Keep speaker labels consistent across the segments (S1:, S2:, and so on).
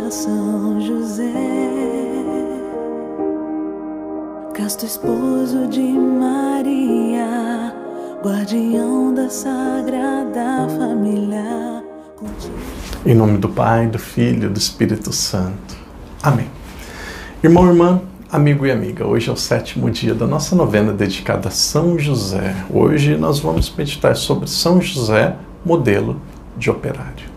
S1: São José, casto esposo de Maria, guardião da Sagrada Família.
S2: Em nome do Pai, do Filho e do Espírito Santo. Amém. Irmão, irmã, amigo e amiga, hoje é o 7º dia da nossa novena dedicada a São José. Hoje nós vamos meditar sobre São José, modelo de operário.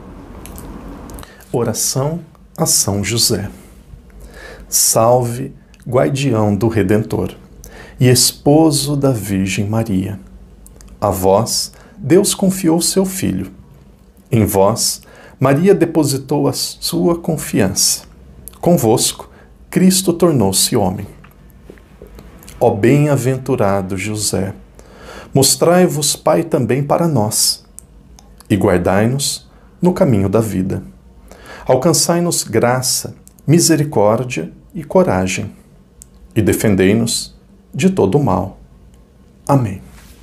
S2: Oração a São José. Salve, guardião do Redentor e esposo da Virgem Maria. A vós, Deus confiou seu Filho. Em vós, Maria depositou a sua confiança. Convosco, Cristo tornou-se homem. Ó bem-aventurado José, mostrai-vos Pai também para nós, e guardai-nos no caminho da vida. Alcançai-nos graça, misericórdia e coragem, e defendei-nos de todo o mal. Amém.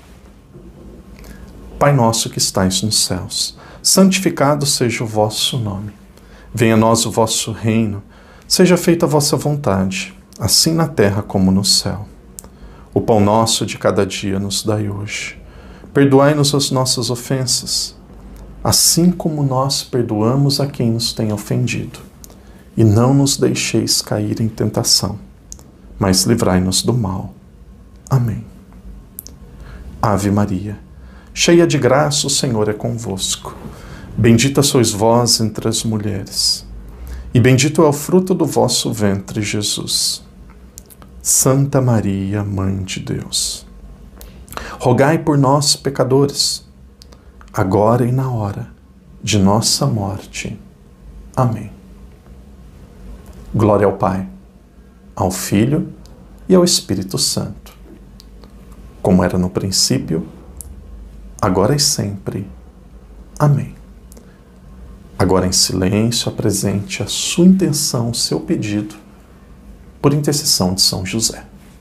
S2: Pai nosso que estais nos céus, santificado seja o vosso nome. Venha a nós o vosso reino, seja feita a vossa vontade, assim na terra como no céu. O pão nosso de cada dia nos dai hoje. Perdoai-nos as nossas ofensas, assim como nós perdoamos a quem nos tem ofendido. E não nos deixeis cair em tentação, mas livrai-nos do mal. Amém. Ave Maria, cheia de graça, o Senhor é convosco. Bendita sois vós entre as mulheres, e bendito é o fruto do vosso ventre, Jesus. Santa Maria, Mãe de Deus, rogai por nós, pecadores, agora e na hora de nossa morte. Amém. Glória ao Pai, ao Filho e ao Espírito Santo, como era no princípio, agora e sempre. Amém. Agora em silêncio apresente a sua intenção, o seu pedido, por intercessão de São José.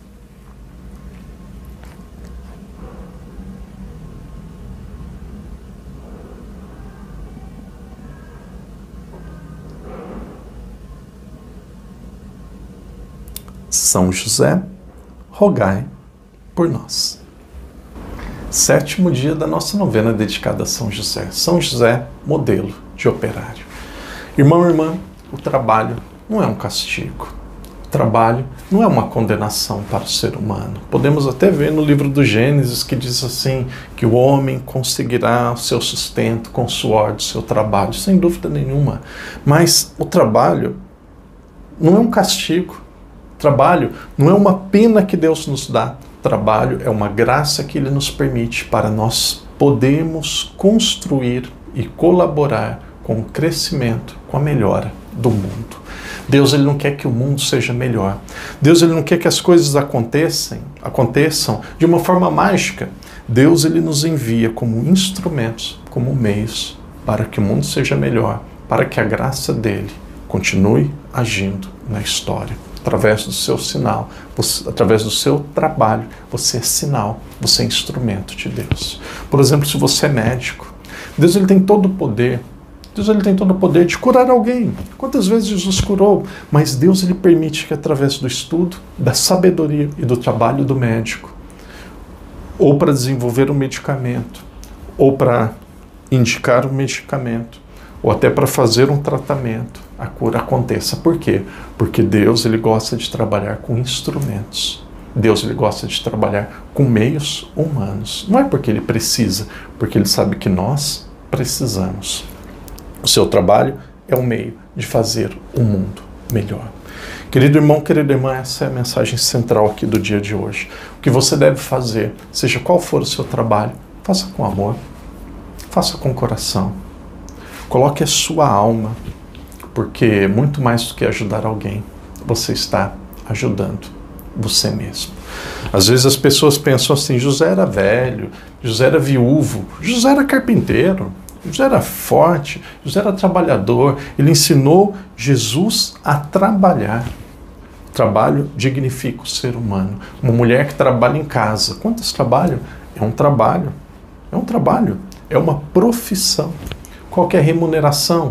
S2: São José, rogai por nós. 7º dia da nossa novena dedicada a São José. São José, modelo de operário. Irmão e irmã, o trabalho não é um castigo. O trabalho não é uma condenação para o ser humano. Podemos até ver no livro do Gênesis que diz assim, que o homem conseguirá o seu sustento com o suor do seu trabalho, sem dúvida nenhuma. Mas o trabalho não é um castigo. O trabalho não é uma pena que Deus nos dá. O trabalho é uma graça que Ele nos permite para nós podermos construir e colaborar com o crescimento, com a melhora do mundo. Deus, Ele não quer que o mundo seja melhor. Deus, Ele não quer que as coisas aconteçam de uma forma mágica. Deus, Ele nos envia como instrumentos, como meios para que o mundo seja melhor, para que a graça dEle continue agindo na história. Através do seu sinal, através do seu trabalho, você é sinal, você é instrumento de Deus. Por exemplo, se você é médico, Deus, Ele tem todo o poder. Deus, Ele tem todo o poder de curar alguém. Quantas vezes Jesus curou? Mas Deus, Ele permite que através do estudo, da sabedoria e do trabalho do médico, ou para desenvolver um medicamento, ou para indicar um medicamento, ou até para fazer um tratamento, a cura aconteça. Por quê? Porque Deus, Ele gosta de trabalhar com instrumentos. Deus, Ele gosta de trabalhar com meios humanos. Não é porque Ele precisa, porque Ele sabe que nós precisamos. O seu trabalho é um meio de fazer o mundo melhor. Querido irmão, querida irmã, essa é a mensagem central aqui do dia de hoje. O que você deve fazer, seja qual for o seu trabalho, faça com amor, faça com coração. Coloque a sua alma, porque muito mais do que ajudar alguém, você está ajudando você mesmo. Às vezes as pessoas pensam assim, José era velho, José era viúvo, José era carpinteiro, José era forte, José era trabalhador. Ele ensinou Jesus a trabalhar. O trabalho dignifica o ser humano. Uma mulher que trabalha em casa, quantos trabalham? É um trabalho, é uma profissão. Qual que é a remuneração?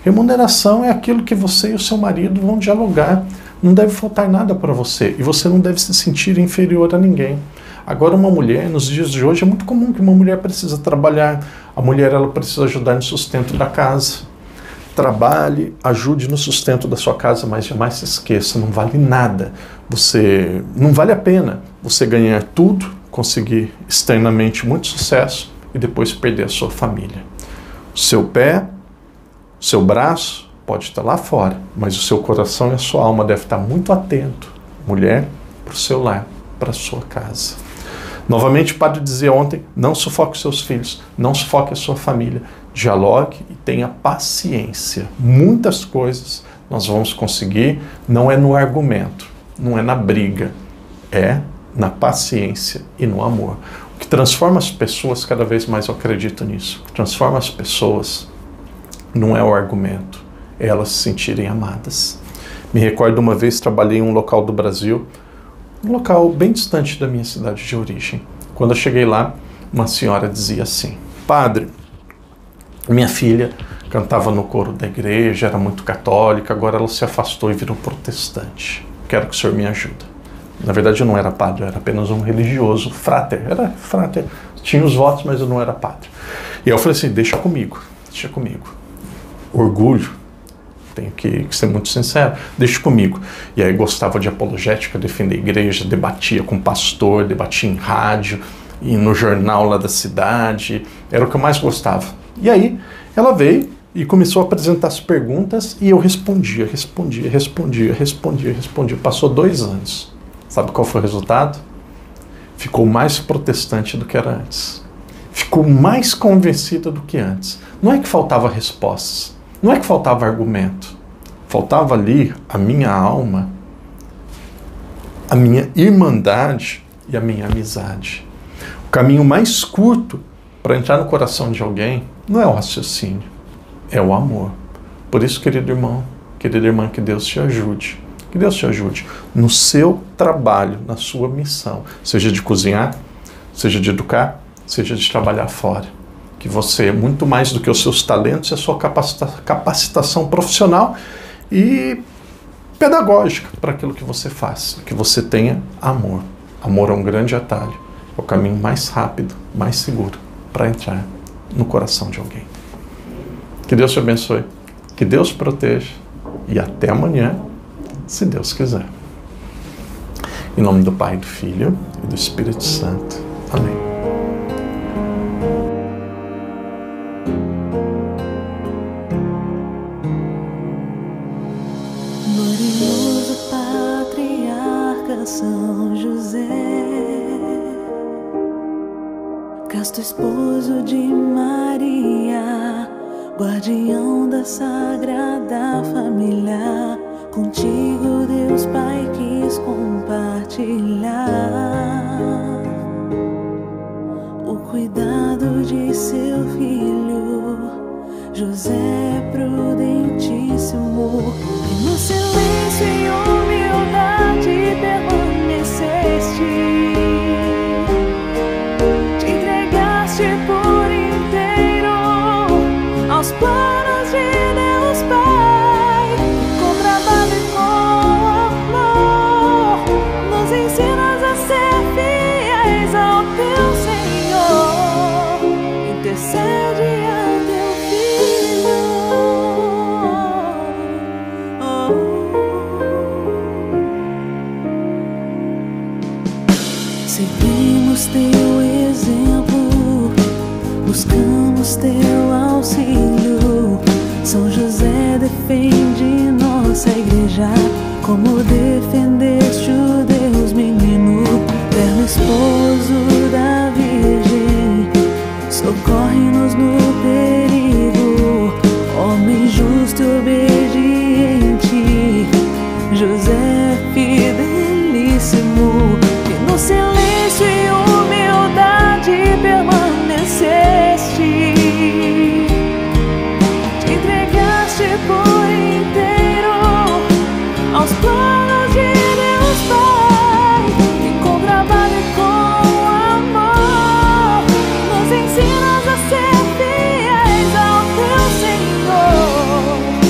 S2: Remuneração é aquilo que você e o seu marido vão dialogar. Não deve faltar nada para você e você não deve se sentir inferior a ninguém. Agora, uma mulher, nos dias de hoje, é muito comum que uma mulher precisa trabalhar. A mulher, ela precisa ajudar no sustento da casa. Trabalhe, ajude no sustento da sua casa, mas jamais se esqueça, não vale nada. Não vale a pena você ganhar tudo, conseguir externamente muito sucesso e depois perder a sua família. O seu pé, o seu braço pode estar lá fora, mas o seu coração e a sua alma devem estar muito atento, mulher, para o seu lar, para a sua casa. Novamente, o padre dizia ontem, não sufoque seus filhos, não sufoque a sua família, dialogue e tenha paciência. Muitas coisas nós vamos conseguir, não é no argumento, não é na briga, é na paciência e no amor. O que transforma as pessoas, cada vez mais eu acredito nisso, o que transforma as pessoas não é o argumento, é elas se sentirem amadas. Me recordo uma vez, trabalhei em um local do Brasil, um local bem distante da minha cidade de origem. Quando eu cheguei lá, uma senhora dizia assim, padre, minha filha cantava no coro da igreja, era muito católica, agora ela se afastou e virou protestante. Quero que o senhor me ajude. Na verdade eu não era padre, eu era apenas um religioso, frater, era frater, tinha os votos, mas eu não era padre. E eu falei assim, deixa comigo. Orgulho, tenho que ser muito sincero, deixa comigo. E aí gostava de apologética, defender a igreja, debatia com o pastor, debatia em rádio, e no jornal lá da cidade, era o que eu mais gostava. E aí ela veio e começou a apresentar as perguntas e eu respondia. Passou 2 anos. Sabe qual foi o resultado? Ficou mais protestante do que era antes. Ficou mais convencida do que antes. Não é que faltava respostas, não é que faltava argumento. Faltava ali a minha alma, a minha irmandade e a minha amizade. O caminho mais curto para entrar no coração de alguém não é o raciocínio, é o amor. Por isso, querido irmão, querida irmã, que Deus te ajude. Que Deus te ajude no seu trabalho, na sua missão, seja de cozinhar, seja de educar, seja de trabalhar fora. Que você, muito mais do que os seus talentos, é a sua capacitação profissional e pedagógica para aquilo que você faz, que você tenha amor. Amor é um grande atalho, é o caminho mais rápido, mais seguro para entrar no coração de alguém. Que Deus te abençoe, que Deus te proteja e até amanhã, se Deus quiser. Em nome do Pai, do Filho e do Espírito Santo. Amém.
S1: Glorioso patriarca São José, casto esposo de Maria, guardião da Sagrada Família, contigo Deus Pai quis compartilhar o cuidado de seu filho, José prudentíssimo, e no silêncio e humildade permaneceste, te entregaste por inteiro aos planos de Deus Pai, com trabalho e com amor, nos ensinas a ser fiéis ao teu Senhor, intercede a teu Filho. Seguimos teu exemplo, buscamos teu auxílio. São José, defende nossa igreja, como defendeste o Deus menino, terno esposo da Virgem. Socorre-nos no perigo, homem justo e obediente, José fidelíssimo, que no silêncio e humildade permaneceste, te entregaste por inteiro aos planos de Deus Pai, e com trabalho e com amor, nos ensinas a ser fiéis ao teu Senhor,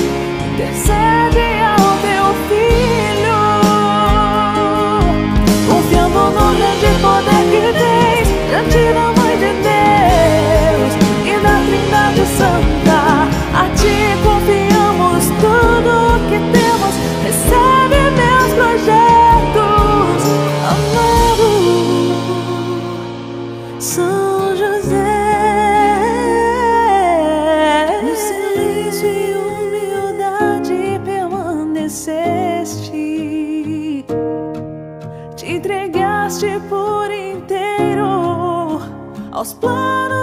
S1: aos planos